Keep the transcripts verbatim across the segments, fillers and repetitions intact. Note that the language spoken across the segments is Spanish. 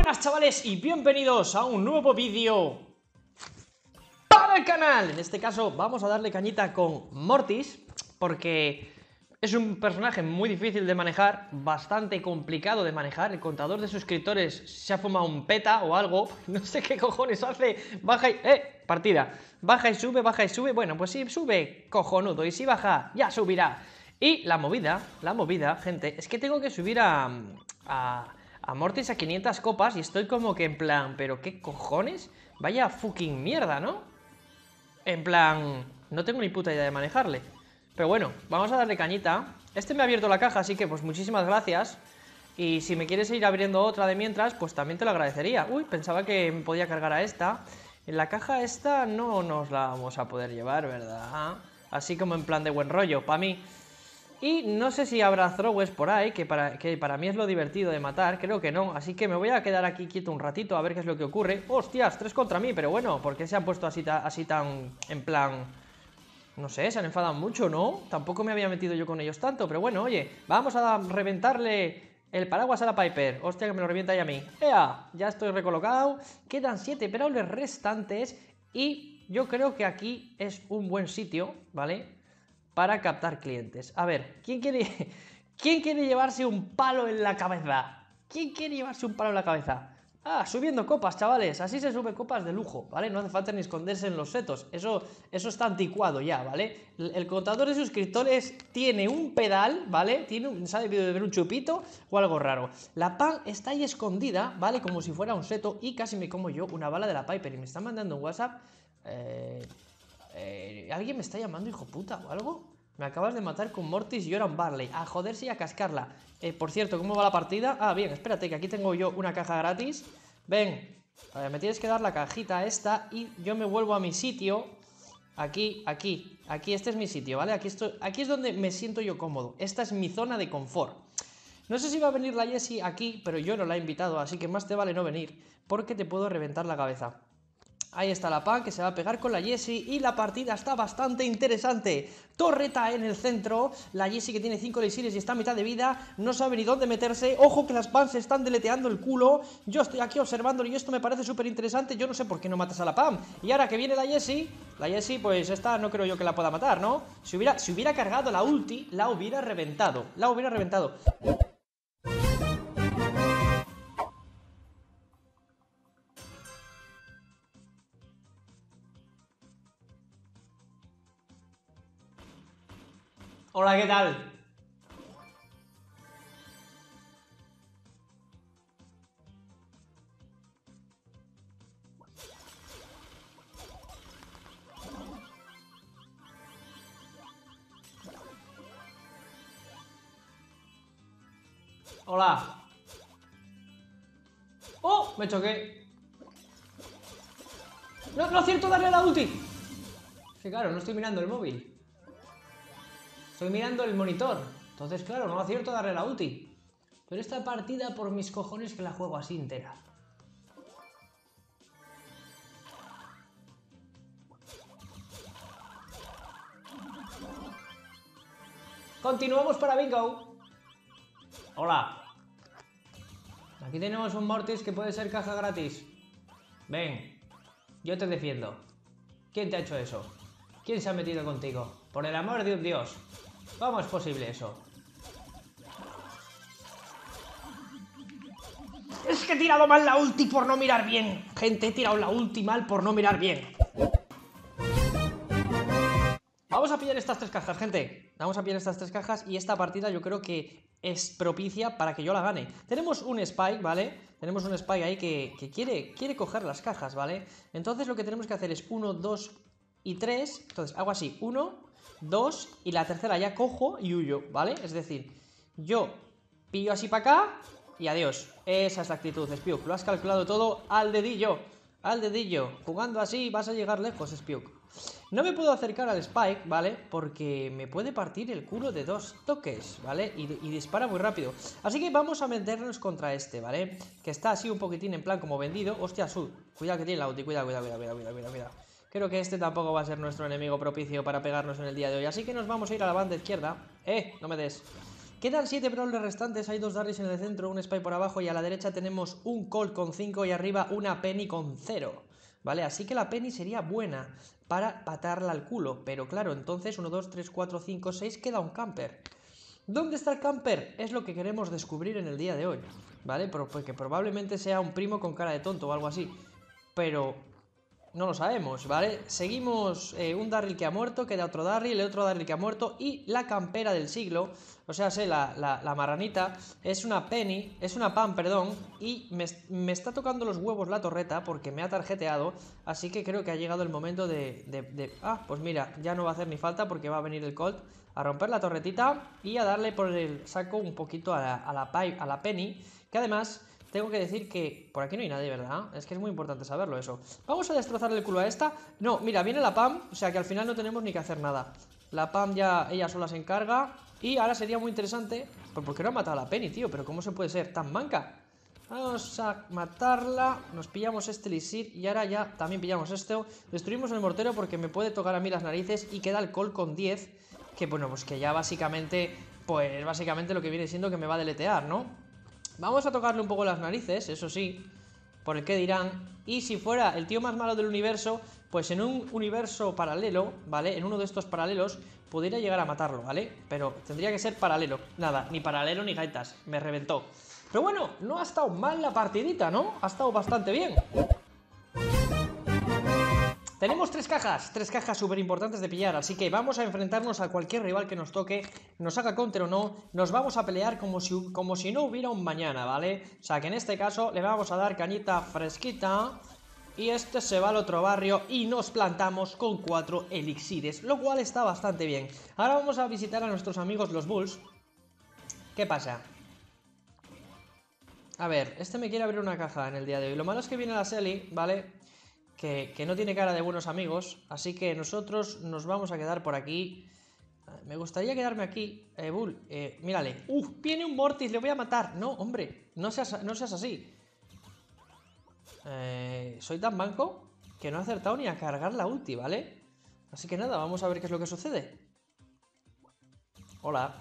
buenas chavales y bienvenidos a un nuevo vídeo para el canal. En este caso vamos a darle cañita con Mortis, porque es un personaje muy difícil de manejar, bastante complicado de manejar. El contador de suscriptores se ha fumado un peta o algo, no sé qué cojones hace. Baja y... ¡Eh! Partida. Baja y sube, baja y sube. Bueno, pues si sube, cojonudo, y si baja, ya subirá. Y la movida, la movida, gente, es que tengo que subir a... a A Mortis a quinientas copas y estoy como que en plan, ¿pero qué cojones? Vaya fucking mierda, ¿no? En plan, no tengo ni puta idea de manejarle. Pero bueno, vamos a darle cañita. Este me ha abierto la caja, así que pues muchísimas gracias. Y si me quieres ir abriendo otra de mientras, pues también te lo agradecería. Uy, pensaba que me podía cargar a esta. En la caja esta no nos la vamos a poder llevar, ¿verdad? Así como en plan de buen rollo, para mí. Y no sé si habrá throwers por ahí, que para, que para mí es lo divertido de matar, creo que no. Así que me voy a quedar aquí quieto un ratito a ver qué es lo que ocurre. ¡Hostias! Tres contra mí, pero bueno, ¿por qué se han puesto así, ta, así tan en plan...? No sé, se han enfadado mucho, ¿no? Tampoco me había metido yo con ellos tanto, pero bueno, oye, vamos a reventarle el paraguas a la Piper. Hostia, que me lo revienta ahí a mí. ¡Ea! Ya estoy recolocado. Quedan siete brawlers restantes y yo creo que aquí es un buen sitio, ¿vale?, para captar clientes. A ver, ¿quién quiere, ¿quién quiere llevarse un palo en la cabeza? ¿Quién quiere llevarse un palo en la cabeza? Ah, subiendo copas, chavales. Así se suben copas de lujo, ¿vale? No hace falta ni esconderse en los setos. Eso, eso está anticuado ya, ¿vale? El, el contador de suscriptores tiene un pedal, ¿vale? Tiene un, se ha debido de ver un chupito o algo raro. La pan está ahí escondida, ¿vale? Como si fuera un seto y casi me como yo una bala de la Piper. Y me está mandando un WhatsApp... Eh... Eh, ¿Alguien me está llamando hijo puta o algo? Me acabas de matar con Mortis y Oran Barley. A joderse y a cascarla. eh, Por cierto, ¿cómo va la partida? Ah, bien, espérate, que aquí tengo yo una caja gratis. Ven, eh, me tienes que dar la cajita esta y yo me vuelvo a mi sitio. Aquí, aquí, aquí, este es mi sitio, ¿vale? Aquí, estoy, aquí es donde me siento yo cómodo. Esta es mi zona de confort. No sé si va a venir la Jessie aquí, pero yo no la he invitado, así que más te vale no venir, porque te puedo reventar la cabeza. Ahí está la Pan que se va a pegar con la Jessie y la partida está bastante interesante. Torreta en el centro, la Jessie que tiene cinco elixires y está a mitad de vida, no sabe ni dónde meterse. Ojo que las Pan se están deleteando el culo. Yo estoy aquí observándolo y esto me parece súper interesante. Yo no sé por qué no matas a la Pan. Y ahora que viene la Jessie, la Jessie pues esta no creo yo que la pueda matar, ¿no? Si hubiera, si hubiera cargado la ulti, la hubiera reventado. La hubiera reventado. Hola, ¿qué tal? Hola. ¡Oh! Me choqué. No, no acierto darle a la ulti. Es que claro, no estoy mirando el móvil. Estoy mirando el monitor. Entonces, claro, no acierto a darle la ulti. Pero esta partida, por mis cojones, que la juego así entera. Continuamos para bingo. Hola. Aquí tenemos un Mortis que puede ser caja gratis. Ven, yo te defiendo. ¿Quién te ha hecho eso? ¿Quién se ha metido contigo? Por el amor de un dios. ¿Cómo es posible eso? Es que he tirado mal la ulti por no mirar bien. Gente, he tirado la ulti mal por no mirar bien. Vamos a pillar estas tres cajas, gente. Vamos a pillar estas tres cajas y esta partida yo creo que es propicia para que yo la gane. Tenemos un Spike, ¿vale? Tenemos un Spike ahí que, que quiere, quiere coger las cajas, ¿vale? Entonces lo que tenemos que hacer es uno, dos y tres. Entonces hago así, uno, dos y la tercera ya cojo y huyo, ¿vale? Es decir, yo pillo así para acá y adiós. Esa es la actitud, Spiuk. Lo has calculado todo al dedillo. Al dedillo. Jugando así vas a llegar lejos, Spiuk. No me puedo acercar al Spike, ¿vale? Porque me puede partir el culo de dos toques, ¿vale? Y, y dispara muy rápido. Así que vamos a meternos contra este, ¿vale? Que está así un poquitín en plan como vendido. Hostia, su. Cuidado que tiene la ulti. Cuidado, cuidado, cuidado, cuidado, cuidado, cuidado. Creo que este tampoco va a ser nuestro enemigo propicio para pegarnos en el día de hoy. Así que nos vamos a ir a la banda izquierda. ¡Eh! No me des. Quedan siete brawlers restantes, hay dos Darrys en el centro, un Spy por abajo y a la derecha tenemos un Colt con cinco y arriba una Penny con cero. ¿Vale? Así que la Penny sería buena para patarla al culo, pero claro, entonces uno, dos, tres, cuatro, cinco, seis, queda un camper. ¿Dónde está el camper? Es lo que queremos descubrir en el día de hoy, ¿vale? Porque probablemente sea un primo con cara de tonto o algo así, pero no lo sabemos, ¿vale? Seguimos eh, un Darryl que ha muerto, queda otro Darryl, el otro Darryl que ha muerto y la campera del siglo, o sea, sé, la, la, la marranita, es una Penny, es una Pam, perdón, y me, me está tocando los huevos la torreta porque me ha tarjeteado, así que creo que ha llegado el momento de, de, de... Ah, pues mira, ya no va a hacer ni falta porque va a venir el Colt a romper la torretita y a darle por el saco un poquito a la, a la, a la Penny, que además... Tengo que decir que por aquí no hay nadie, ¿verdad? Es que es muy importante saberlo eso. Vamos a destrozarle el culo a esta. No, mira, viene la Pam, o sea que al final no tenemos ni que hacer nada. La Pam ya, ella sola se encarga. Y ahora sería muy interesante... Pues ¿por qué no ha matado a la Penny, tío? Pero ¿cómo se puede ser tan manca? Vamos a matarla. Nos pillamos este elixir y ahora ya también pillamos esto. Destruimos el mortero porque me puede tocar a mí las narices. Y queda el Colt con diez. Que bueno, pues que ya básicamente... Pues básicamente lo que viene siendo que me va a deletear, ¿no? Vamos a tocarle un poco las narices, eso sí, por el que dirán. Y si fuera el tío más malo del universo, pues en un universo paralelo, ¿vale? En uno de estos paralelos, pudiera llegar a matarlo, ¿vale? Pero tendría que ser paralelo. Nada, ni paralelo ni gaitas, me reventó. Pero bueno, no ha estado mal la partidita, ¿no? Ha estado bastante bien. Tenemos tres cajas, tres cajas súper importantes de pillar, así que vamos a enfrentarnos a cualquier rival que nos toque, nos haga counter o no, nos vamos a pelear como si, como si no hubiera un mañana, ¿vale? O sea que en este caso le vamos a dar cañita fresquita y este se va al otro barrio y nos plantamos con cuatro elixires, lo cual está bastante bien. Ahora vamos a visitar a nuestros amigos los Bulls. ¿Qué pasa? A ver, este me quiere abrir una caja en el día de hoy, lo malo es que viene la Selly, ¿vale? Que, que no tiene cara de buenos amigos, así que nosotros nos vamos a quedar por aquí. Me gustaría quedarme aquí. eh, Bull, eh, mírale. ¡Uf! Viene un Mortis, le voy a matar. No, hombre, no seas, no seas así. eh, Soy tan manco que no he acertado ni a cargar la ulti, ¿vale? Así que nada, vamos a ver qué es lo que sucede. Hola.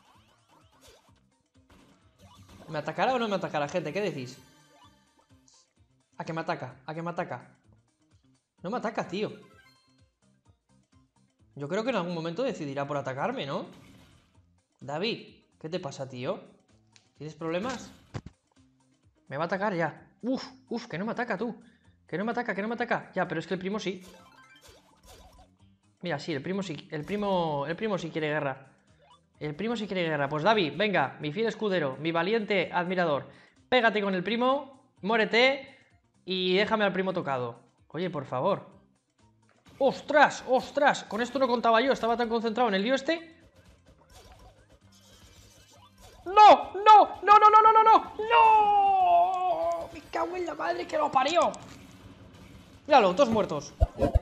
¿Me atacará o no me atacará, gente? ¿Qué decís? ¿A qué me ataca? ¿A qué me ataca? No me ataca, tío. Yo creo que en algún momento decidirá por atacarme, ¿no? David, ¿qué te pasa, tío? ¿Tienes problemas? Me va a atacar ya. Uf, uf, que no me ataca, tú. Que no me ataca, que no me ataca. Ya, pero es que el primo sí. Mira, sí, el primo sí. El primo, el primo sí quiere guerra. El primo sí quiere guerra. Pues David, venga, mi fiel escudero, mi valiente admirador. Pégate con el primo, muérete y déjame al primo tocado. Oye, por favor. ¡Ostras! ¡Ostras! Con esto no contaba yo. Estaba tan concentrado en el lío este. ¡No! ¡No! ¡No, no, no, no, no! ¡No! ¡No! ¡Me cago en la madre que lo parió! Míralo, todos muertos.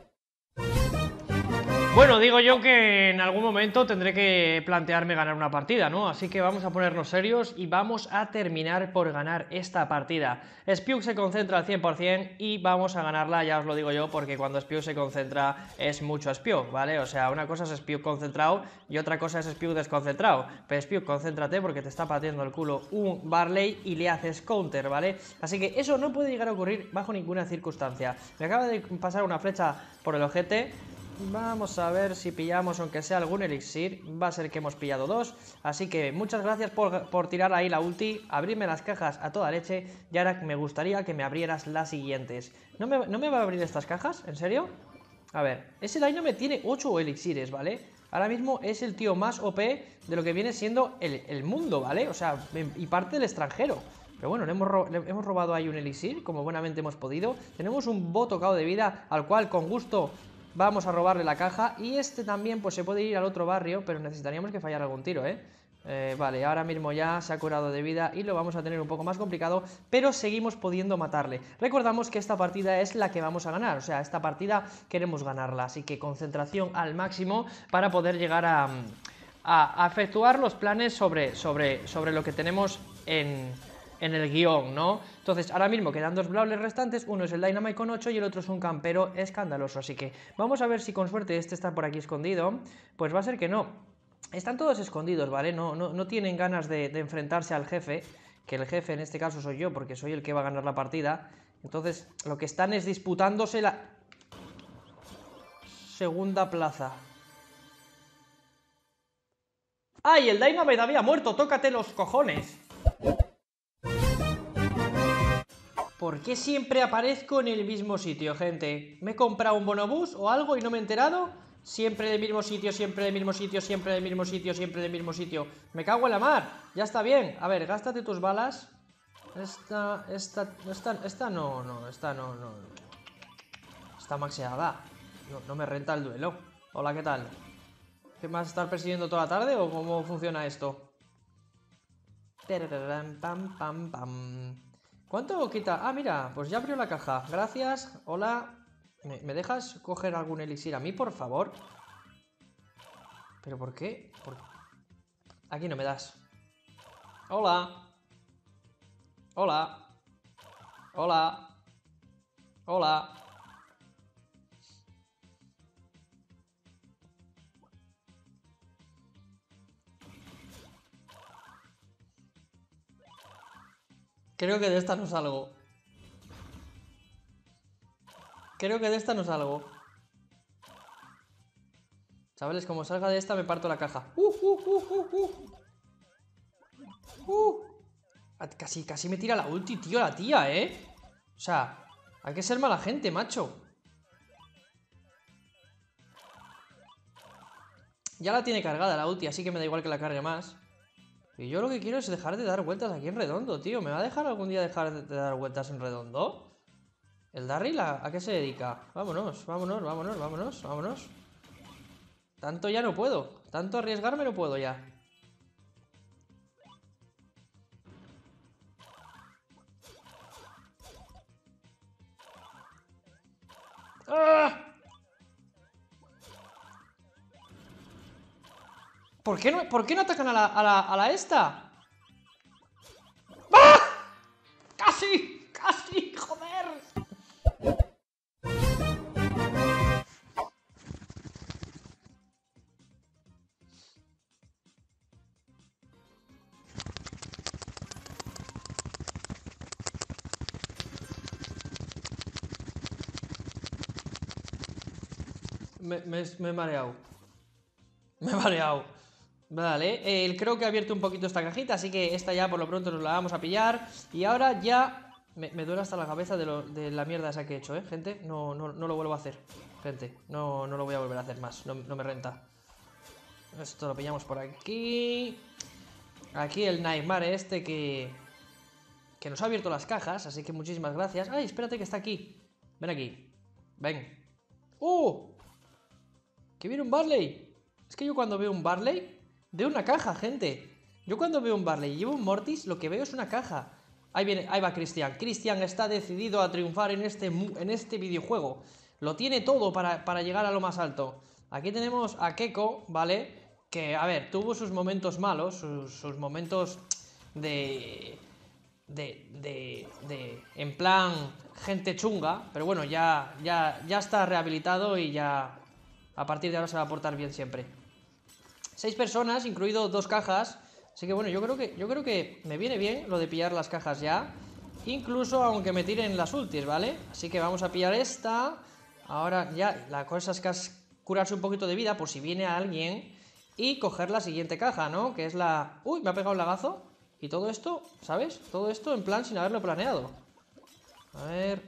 Bueno, digo yo que en algún momento tendré que plantearme ganar una partida, ¿no? Así que vamos a ponernos serios y vamos a terminar por ganar esta partida. Spiuk se concentra al cien por cien y vamos a ganarla, ya os lo digo yo, porque cuando Spiuk se concentra es mucho Spiuk, ¿vale? O sea, una cosa es Spiuk concentrado y otra cosa es Spiuk desconcentrado. Pero Spiuk, concéntrate porque te está pateando el culo un Barley y le haces counter, ¿vale? Así que eso no puede llegar a ocurrir bajo ninguna circunstancia. Me acaba de pasar una flecha por el ojete. Vamos a ver si pillamos aunque sea algún elixir. Va a ser que hemos pillado dos. Así que muchas gracias por, por tirar ahí la ulti, abrirme las cajas a toda leche. Y ahora me gustaría que me abrieras las siguientes. ¿No me, no me va a abrir estas cajas? ¿En serio? A ver, ese Dyname tiene ocho elixires, ¿vale? Ahora mismo es el tío más O P de lo que viene siendo el, el mundo, ¿vale? O sea, y parte del extranjero. Pero bueno, le hemos, ro le hemos robado ahí un elixir, como buenamente hemos podido. Tenemos un bot tocado de vida, al cual con gusto vamos a robarle la caja. Y este también pues se puede ir al otro barrio, pero necesitaríamos que fallar algún tiro, ¿eh? Eh, vale, ahora mismo ya se ha curado de vida y lo vamos a tener un poco más complicado, pero seguimos pudiendo matarle. Recordamos que esta partida es la que vamos a ganar, o sea, esta partida queremos ganarla, así que concentración al máximo para poder llegar a, a, a efectuar los planes sobre, sobre, sobre lo que tenemos en... en el guión, ¿no? Entonces, ahora mismo quedan dos brawlers restantes, uno es el Dynamite con ocho y el otro es un campero escandaloso, así que vamos a ver si con suerte este está por aquí escondido. Pues va a ser que no. Están todos escondidos, ¿vale? No, no, no tienen ganas de, de enfrentarse al jefe, que el jefe en este caso soy yo, porque soy el que va a ganar la partida. Entonces, lo que están es disputándose la segunda plaza. ¡Ay, el Dynamite había muerto! ¡Tócate los cojones! ¿Por qué siempre aparezco en el mismo sitio, gente? ¿Me he comprado un bonobús o algo y no me he enterado? Siempre del mismo sitio, siempre del mismo sitio, siempre del mismo sitio, siempre del mismo sitio. ¡Me cago en la mar! Ya está bien. A ver, gástate tus balas. Esta, esta, esta, esta no, no, esta no, no. Está maxeada. No, no me renta el duelo. Hola, ¿qué tal? ¿Qué me vas a estar persiguiendo toda la tarde o cómo funciona esto? Pam, pam, pam. ¿Cuánto quita? Ah, mira, pues ya abrió la caja. Gracias, hola. ¿Me, ¿me dejas coger algún elixir a mí, por favor? ¿Pero por qué? ¿Por... Aquí no me das. Hola. Hola. Hola. Hola. Creo que de esta no salgo. Creo que de esta no salgo. Chavales, como salga de esta me parto la caja. Uh, uh, uh, uh, uh. Uh. Casi, casi me tira la ulti, tío, la tía, ¿eh? O sea, hay que ser mala gente, macho. Ya la tiene cargada la ulti, así que me da igual que la cargue más. Y yo lo que quiero es dejar de dar vueltas aquí en redondo, tío. ¿Me va a dejar algún día dejar de dar vueltas en redondo? ¿El Darryl a, a qué se dedica? Vámonos, vámonos, vámonos, vámonos, vámonos. Tanto ya no puedo. Tanto arriesgarme no puedo ya. ¡Ah! ¿Por qué no, ¿por qué no atacan a la, a la, a la esta? ¡Ah! ¡Casi! ¡Casi! ¡Joder! Me, me, me he mareado. Me he mareado. Vale, eh, creo que he abierto un poquito esta cajita, así que esta ya por lo pronto nos la vamos a pillar. Y ahora ya me, me duele hasta la cabeza de, lo, de la mierda esa que he hecho, ¿eh, gente? No, no, no lo vuelvo a hacer, gente. No, no lo voy a volver a hacer más, no, no me renta. Esto lo pillamos por aquí. Aquí el Nightmare este que... Que nos ha abierto las cajas, así que muchísimas gracias. ¡Ay, espérate que está aquí! Ven aquí. Ven. ¡Uh! ¡Que viene un Barley! Es que yo cuando veo un Barley... Veo una caja, gente. Yo cuando veo un Barley y llevo un Mortis, lo que veo es una caja. Ahí viene, ahí va Cristian. Cristian está decidido a triunfar en este, en este videojuego. Lo tiene todo para, para llegar a lo más alto. Aquí tenemos a Keko, ¿vale? Que, a ver, tuvo sus momentos malos, sus, sus momentos de... De, de, de... En plan, gente chunga. Pero bueno, ya, ya, ya está rehabilitado y ya... A partir de ahora se va a portar bien siempre. Seis personas, incluido dos cajas. Así que bueno, yo creo que yo creo que me viene bien lo de pillar las cajas ya. Incluso aunque me tiren las ultis, ¿vale? Así que vamos a pillar esta. Ahora ya la cosa es que es curarse un poquito de vida por si viene alguien. Y coger la siguiente caja, ¿no? Que es la... Uy, me ha pegado un lagazo. Y todo esto, ¿sabes? Todo esto en plan sin haberlo planeado. A ver...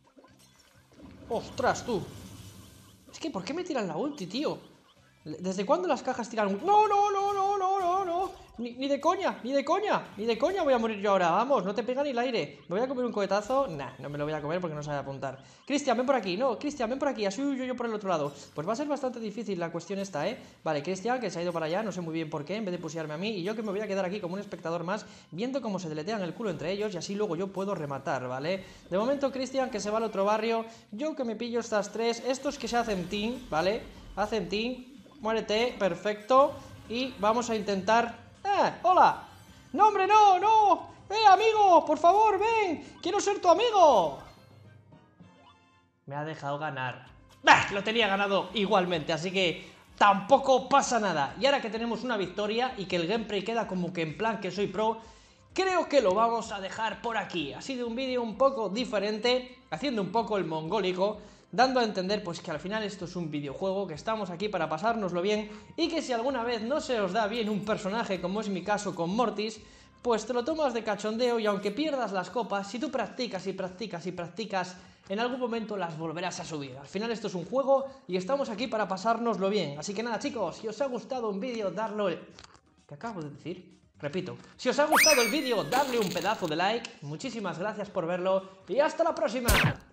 ¡Ostras, tú! Es que, ¿por qué me tiran la ulti, tío? ¿Desde cuándo las cajas tiran un... No, no, no, no, no, no, no. Ni, ni de coña, ni de coña, ni de coña voy a morir yo ahora. Vamos, no te pega ni el aire. ¿Me voy a comer un cohetazo? Nah, no me lo voy a comer porque no sabe apuntar. Cristian, ven por aquí. No, Cristian, ven por aquí. Así huyo yo por el otro lado. Pues va a ser bastante difícil la cuestión esta, ¿eh? Vale, Cristian, que se ha ido para allá, no sé muy bien por qué, en vez de pusearme a mí. Y yo que me voy a quedar aquí como un espectador más, viendo cómo se deletean el culo entre ellos y así luego yo puedo rematar, ¿vale? De momento, Cristian, que se va al otro barrio. Yo que me pillo estas tres. Estos que se hacen team, ¿vale? Hacen team. Muérete, perfecto. Y vamos a intentar... ¡Eh! ¡Hola! ¡No, hombre, no! ¡No! ¡Eh, amigo! ¡Por favor, ven! ¡Quiero ser tu amigo! Me ha dejado ganar. ¡Bah! Lo tenía ganado igualmente, así que... tampoco pasa nada. Y ahora que tenemos una victoria y que el gameplay queda como que en plan que soy pro, creo que lo vamos a dejar por aquí. Ha sido un vídeo un poco diferente, haciendo un poco el mongólico, dando a entender pues que al final esto es un videojuego, que estamos aquí para pasárnoslo bien y que si alguna vez no se os da bien un personaje, como es mi caso con Mortis, pues te lo tomas de cachondeo y aunque pierdas las copas, si tú practicas y practicas y practicas, en algún momento las volverás a subir. Al final esto es un juego y estamos aquí para pasárnoslo bien. Así que nada, chicos, si os ha gustado un vídeo, darlo... ¿Qué acabo de decir? Repito, si os ha gustado el vídeo, darle un pedazo de like. Muchísimas gracias por verlo y hasta la próxima.